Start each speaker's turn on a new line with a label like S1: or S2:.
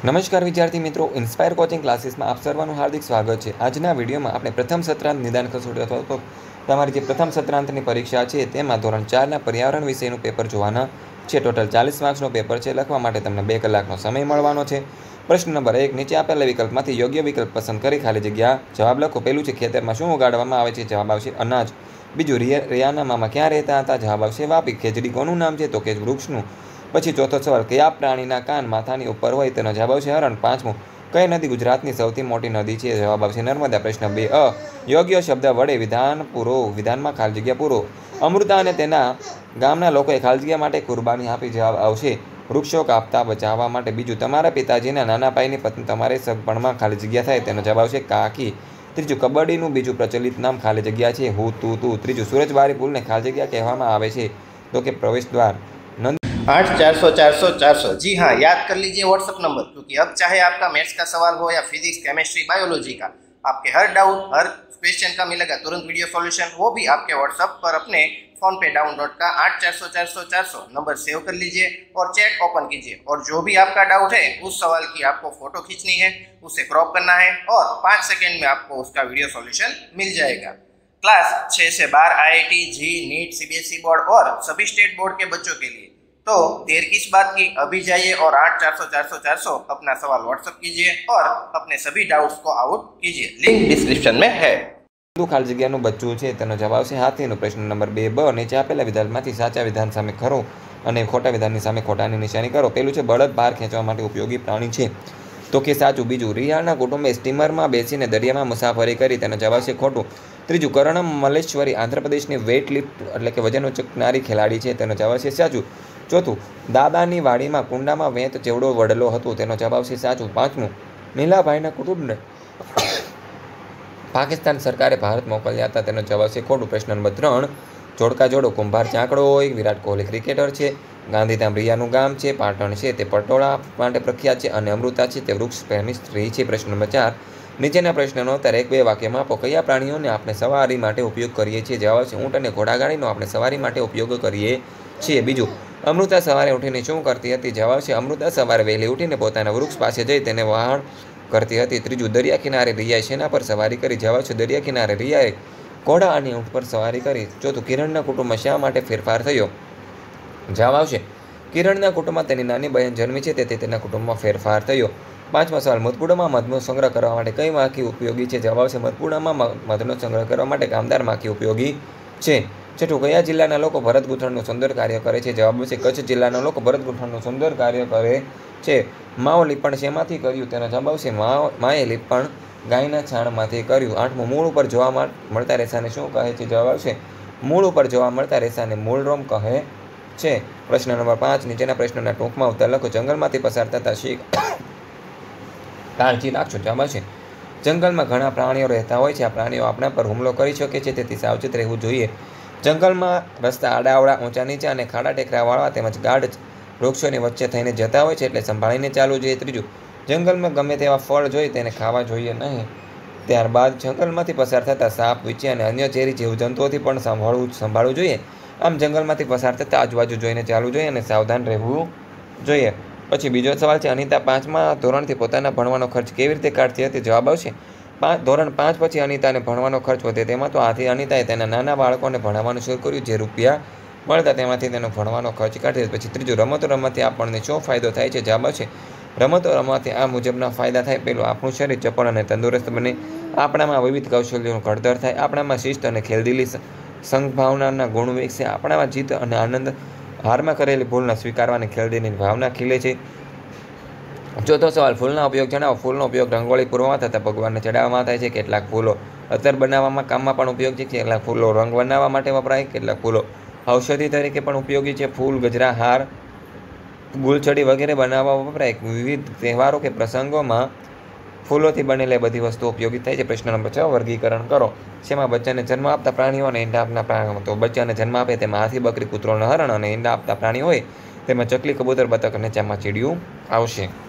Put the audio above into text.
S1: નમસ્કાર વિદ્યાર્થી મિત્રો, ઇન્સ્પાયર કોચિંગ ક્લાસીસમાં આપ સર્વનું હાર્દિક સ્વાગત છે। આજના વિડીયોમાં આપણે પ્રથમ સત્રાંત નિદાન કસોટી અથવા તો તમારી જે પ્રથમ સત્રાંતની પરીક્ષા છે તેમાં ધોરણ 4ના પર્યાવરણ વિષયનું પેપર જોવાના છે। ટોટલ 40 માર્ક્સનો પેપર છે। લખવા માટે તમને 2 કલાકનો સમય મળવાનો છે। પ્રશ્ન નંબર 1, નીચે આપેલા વિકલ્પમાંથી યોગ્ય વિકલ્પ પસંદ કરી ખાલી જગ્યા જવાબ લખો। પહેલું છે ખેતરમાં શું ઉગાડવામાં આવે છે? જવાબ આવશે અનાજ। બીજું, રિયાના મામા ક્યાં રહેતા હતા? જવાબ આવશે વાપી। ખેજડી કોનું નામ છે? તો કે વૃક્ષનું। પછી ચોથો સવાલ, કયા પ્રાણીના કાન માથાની ઉપર હોય? તેનો જવાબ આવશે હરણ। પાંચમું, કઈ નદી ગુજરાતની સૌથી મોટી નદી છે? જવાબ આવશે નર્મદા। પ્રશ્ન 2 યોગ્ય શબ્દ વડે વિધાન પૂરો। વિધાનમાં ખાલી જગ્યા પૂરો। અમૃતા અને તેના ગામના લોકોએ ખાલી જગ્યા માટે કુરબાની આપી। જવાબ આવશે વૃક્ષો કાપતા બચાવવા માટે। બીજું, તમારા પિતાજીના નાના ભાઈની પત્ની તમારે સગપણમાં ખાલી જગ્યા થાય? તેનો જવાબ આવશે કાકી। ત્રીજું, કબડ્ડીનું બીજું પ્રચલિત નામ ખાલી જગ્યા છે હું તું તું। ત્રીજું, સૂરજબારી પુલને ખાલી જગ્યા કહેવામાં આવે છે? તો કે પ્રવેશ દ્વાર।
S2: 8 400 400 400 जी हाँ, याद कर लीजिए व्हाट्सअप नंबर, क्योंकि अब चाहे आपका मैथ्स का सवाल हो या फिजिक्स, केमिस्ट्री, बायोलॉजी का, आपके हर डाउट, हर क्वेश्चन का मिलेगा तुरंत वीडियो सॉल्यूशन, वो भी आपके व्हाट्सअप पर अपने फोन पे डाउनलोड का 8 400 400 400 नंबर सेव कर लीजिए और चैट ओपन कीजिए। और जो भी आपका डाउट है उस सवाल की आपको फोटो खींचनी है, उसे क्रॉप करना है और 5 सेकेंड में आपको उसका वीडियो सॉल्यूशन मिल जाएगा। क्लास 6 से 12 IIT, JEE, NEET, CBSE board और सभी स्टेट बोर्ड के बच्चों के लिए। तो देर किस बात की, अभी जाइए और 8 400 400 400 अपना सवाल व्हाट्सअप कीजिए और अपने सभी डाउट्स को आउट कीजिए। लिंक डिस्क्रिप्शन में है।
S1: ખાલી જગ્યાનું બચ્ચું છે તેનો જવાબ આવશે હાથીનો। પ્રશ્ન નંબર 2 બ, નીચે આપેલા વિધાનમાંથી સાચા વિધાન સામે ખરો અને ખોટા વિધાનની સામે ખોટાની નિશાની કરો। પેલું છે બળદ ભાર ખેંચવા માટે ઉપયોગી પ્રાણી છે? તો કે સાચું। બીજું, રિયાના કુટુંબે સ્ટીમરમાં બેસીને દરિયામાં મુસાફરી કરી? તેનો જવાબ આવશે ખોટું। ત્રીજું, કરણમ મલ્લેશ્વરી આંધ્રપ્રદેશની વેઇટ લિફ્ટ એટલે કે વજન ઉચકનારી ખેલાડી છે? તેનો જવાબ આવશે સાચું। ચોથું, દાદાની વાડીમાં કુંડામાં વેત ચેવડો વડલો હતો? તેનો જવાબ આવશે સાચું। પાંચમું, નીલાભાઈના કુટુંબને પાકિસ્તાન સરકારે ભારત મોકલ્યા હતા? તેનો જવાબ આવશે ખોટું। પ્રશ્ન નંબર 3, જોડકા જોડો। કુંભાર ચાકડો હોય, વિરાટ કોહલી ક્રિકેટર છે, ગાંધીધામ રિયાનું ગામ છે, પાટણ છે તે પટોળા માટે પ્રખ્યાત છે અને અમૃતા છે તે વૃક્ષ પ્રેમી સ્ત્રી છે। પ્રશ્ન નંબર 4, નીચેના પ્રશ્નનો ઉત્તર 1-2 વાક્યમાં આપો। કયા પ્રાણીઓને આપણે સવારી માટે ઉપયોગ કરીએ છીએ? જવાબ આવશે ઊંટ અને ઘોડાગાડીનો આપણે સવારી માટે ઉપયોગ કરીએ છીએ। બીજું, અમૃતા સવારે ઉઠીને શું કરતી હતી? જવાબ આવશે અમૃતા સવારે વહેલી ઉઠીને પોતાના વૃક્ષ પાસે જઈ તેને વહાણ કરતી હતી। ત્રીજું, દરિયા કિનારે રિયાએ શેના પર સવારી કરી? જવાબ છે દરિયા કિનારે રિયાએ ઘોડા અને ઊંટ પર સવારી કરી। ચોથું, કિરણના કુટુંબમાં શા માટે ફેરફાર થયો? જવાબ આવશે કિરણના કુટુંબમાં તેની નાની બહેન જન્મી છે તેથી તેના કુટુંબમાં ફેરફાર થયો। પાંચમો સવાલ, મધપૂડામાં મધનો સંગ્રહ કરવા માટે કઈ માખી ઉપયોગી છે? જવાબ આવશે મધપૂડામાં મધનો સંગ્રહ કરવા માટે કામદાર માખી ઉપયોગી છે। છઠ્ઠું, કયા જિલ્લાના લોકો ભરત ગૂંથણનું સુંદર કાર્ય કરે છે? જવાબ આવશે કચ્છ જિલ્લાના લોકો ભરત ગૂંથણનું સુંદર કાર્ય કરે છે। માઓ લીપણ શેમાંથી કર્યું? તેનો જવાબ આવશે માએ લીપણ ગાયના છાણમાંથી કર્યું। આઠમું, મૂળ ઉપર જોવા મળતા રેસાને શું કહે છે? જવાબ આવશે મૂળ ઉપર જોવા મળતા રેસાને મૂળરોમ કહે છે। પ્રશ્ન નંબર 5, નીચેના પ્રશ્નોના ટૂંકમાં ઉત્તર લખો। જંગલમાંથી પસાર થતા શીખ કાળજી રાખજો। જવાબ આવશે જંગલમાં ઘણા પ્રાણીઓ રહેતા હોય છે, આ પ્રાણીઓ આપણા પર હુમલો કરી શકે છે તેથી સાવચેત રહેવું જોઈએ। જંગલમાં રસ્તા આડાઅવળા, ઊંચા નીચા અને ખાડા ટેકરાવાળા તેમજ ગાઢ વૃક્ષોની વચ્ચે થઈને જતા હોય છે એટલે સંભાળીને ચાલવું જોઈએ। ત્રીજું, જંગલમાં ગમે તેવા ફળ જોઈ તેને ખાવા જોઈએ નહીં। ત્યારબાદ, જંગલમાંથી પસાર થતા સાપ, વીંછી અને અન્ય ઝેરી જીવજંતુઓથી પણ સંભાળવું જોઈએ। આમ જંગલમાંથી પસાર થતાં આજુબાજુ જોઈને ચાલવું જોઈએ અને સાવધાન રહેવું જોઈએ। પછી બીજો સવાલ છે, અનિતા 5મા ધોરણથી પોતાના ભણવાનો ખર્ચ કેવી રીતે કાઢતી હતી? જવાબ આવશે ધોરણ 5 પછી અનિતાને ભણવાનો ખર્ચ વધે તેમાં તો આથી અનિતાએ તેના નાના બાળકોને ભણાવવાનું શરૂ કર્યું, જે રૂપિયા મળતા તેમાંથી તેનો ભણવાનો ખર્ચ કાઢે। પછી ત્રીજું, રમતો રમવાથી આપણને શું ફાયદો થાય છે? જવાબ આવશે રમતો રમવાથી આ મુજબના ફાયદા થાય। પહેલું, આપણું શરીર ચપળ અને તંદુરસ્ત બને, આપણામાં વિવિધ કૌશલ્યોનું ઘડતર થાય, આપણામાં શિસ્ત અને ખેલદિલી સંભાવનાના ગુણ વિકસે, આપણામાં જીત અને આનંદ, હારમાં કરેલી ભૂલના સ્વીકારવાની ખેલદિલીની ભાવના ખીલે છે। ચોથો સવાલ, ફૂલના ઉપયોગ જણાવો। ફૂલનો ઉપયોગ રંગોળી પૂરવામાં તથા ભગવાનને ચડાવવામાં થાય છે। કેટલાક ફૂલો અત્તર બનાવવામાં કામમાં પણ ઉપયોગી છે, કેટલાક ફૂલો રંગ બનાવવા માટે વપરાય, કેટલાક ફૂલો ઔષધિ તરીકે પણ ઉપયોગી છે। ફૂલ, ગજરા, હાર, ગુલછડી વગેરે બનાવવા વપરાય। વિવિધ તહેવારો કે પ્રસંગોમાં ફૂલોથી બનેલી બધી વસ્તુઓ ઉપયોગી થાય છે। પ્રશ્ન નંબર 6, વર્ગીકરણ કરો। શેમાં બચ્ચાને જન્મ આપતા પ્રાણીઓ અને ઈંડા આપતા પ્રાણીઓ? તો બચ્ચાને જન્મ આપે તેમાં હાથી, બકરી, કૂતરો અને હરણ, અને ઈંડા આપતા પ્રાણીઓ હોય તેમાં ચકલી, કબૂતર, બતક અને ચામાચીડિયું આવશે।